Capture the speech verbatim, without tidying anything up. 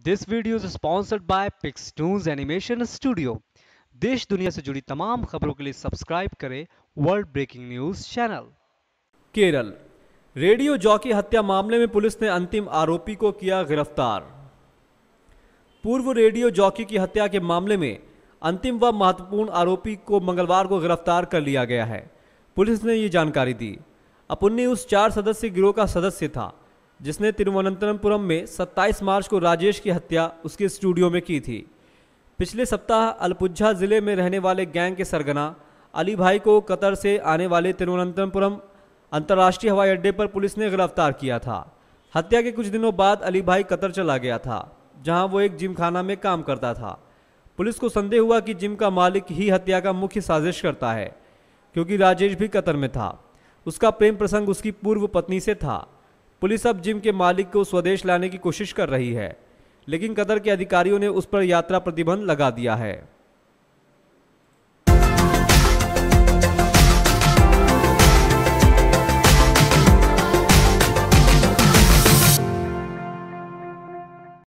This video is sponsored by Pixtoonz Animation Studio। देश दुनिया से जुड़ी तमाम खबरों के लिए सब्सक्राइब करें world breaking news channel. Kerala radio jockey हत्या मामले में पुलिस ने अंतिम आरोपी को किया गिरफ्तार। पूर्व रेडियो जॉकी की हत्या के मामले में अंतिम व महत्वपूर्ण आरोपी को मंगलवार को गिरफ्तार कर लिया गया है। पुलिस ने ये जानकारी दी। अपुन्नी उस चार सदस्य गिरोह का सदस्य था जिसने तिरुवनंतपुरम में सत्ताईस मार्च को राजेश की हत्या उसके स्टूडियो में की थी। पिछले सप्ताह अलपुझा जिले में रहने वाले गैंग के सरगना अली भाई को कतर से आने वाले तिरुवनंतपुरम अंतर्राष्ट्रीय हवाई अड्डे पर पुलिस ने गिरफ्तार किया था। हत्या के कुछ दिनों बाद अली भाई कतर चला गया था, जहां वो एक जिमखाना में काम करता था। पुलिस को संदेह हुआ कि जिम का मालिक ही हत्या का मुख्य साजिश करता है, क्योंकि राजेश भी कतर में था। उसका प्रेम प्रसंग उसकी पूर्व पत्नी से था। पुलिस अब जिम के मालिक को स्वदेश लाने की कोशिश कर रही है, लेकिन कतर के अधिकारियों ने उस पर यात्रा प्रतिबंध लगा दिया है।